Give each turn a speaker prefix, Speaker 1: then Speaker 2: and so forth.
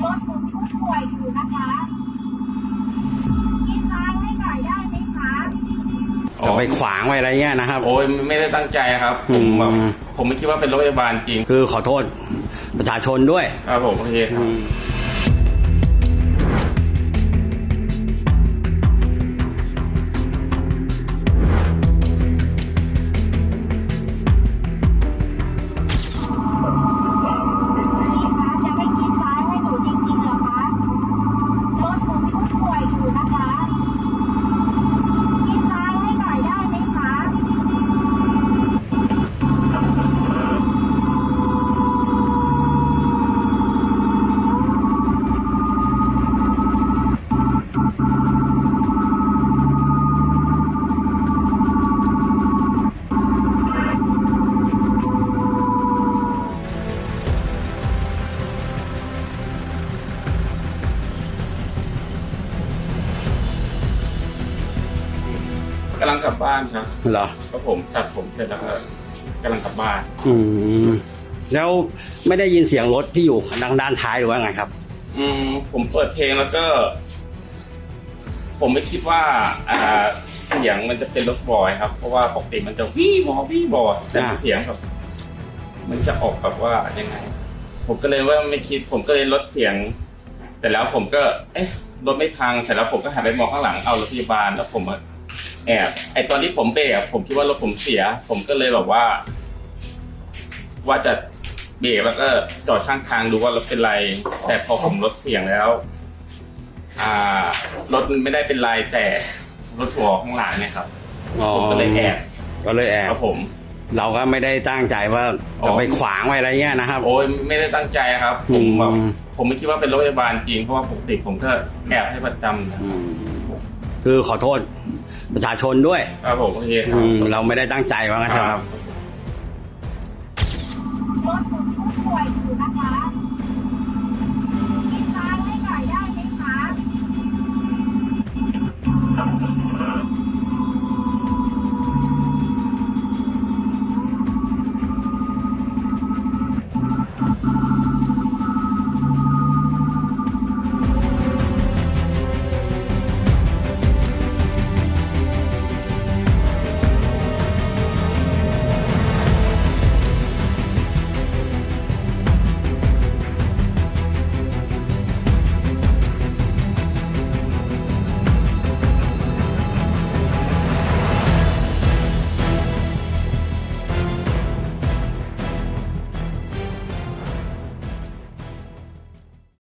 Speaker 1: รถผมผู้ป่วยอยู่นะคะคิดซ้ายให้หน่อยได้ไหมคะ
Speaker 2: จะไปขวางไว้อะไรเงี้ยนะครับ
Speaker 3: โอ้ยไม่ได้ตั้งใจครับผมไม่คิดว่าเป็นรถพยาบาลจริง
Speaker 2: คือขอโทษประชาชนด้วย
Speaker 3: ครับผมโอเคครับกำลังกลับบ้านครับ
Speaker 2: เหรอ
Speaker 3: ก็ผมตัดผมเสร็จแล้วก็กำลังกลับบ้าน
Speaker 2: แล้วไม่ได้ยินเสียงรถที่อยู่ด้านท้ายหรือว่าไงครับ
Speaker 3: ผมเปิดเพลงแล้วก็ผมไม่คิดว่าเสียงมันจะเป็นรถบอยครับเพราะว่าปกติมันจะวี่บอแต่เสียงแบบมันจะออกแบบว่ายังไงผมก็เลยว่าไม่คิดผมก็เลยลดเสียงแต่แล้วผมก็รถไม่พังเสร็จแล้วผมก็หันไปมองข้างหลังเอารถพยาบาลแล้วผมแอบตอนที่ผมเบรกผมคิดว่ารถผมเสียผมก็เลยแบบว่าจะเบรกแล้วก็จอดข้างทางดูว่ารถเป็นไรแต่พอผมลดเสียงแล้วรถมันไม่ได้เป็นไรแต่รถหัวข้างหลังเนี่ยครับผมก็เลยแอบครับผม
Speaker 2: เราก็ไม่ได้ตั้งใจว่าจะไปขวางไว้อะไรเงี้ยนะครับ
Speaker 3: โอ้ยไม่ได้ตั้งใจครับผมไม่คิดว่าเป็นรถพยาบาลจริงเพราะว่าปกติผมก็แอบให้ประจำ
Speaker 2: คือขอโทษประชาชนด้วย
Speaker 3: ครับผมโอเคครับ
Speaker 2: เราไม่ได้ตั้งใจว่างั้นครับ
Speaker 1: รถผมผู้ป่วยอยู่นะคะ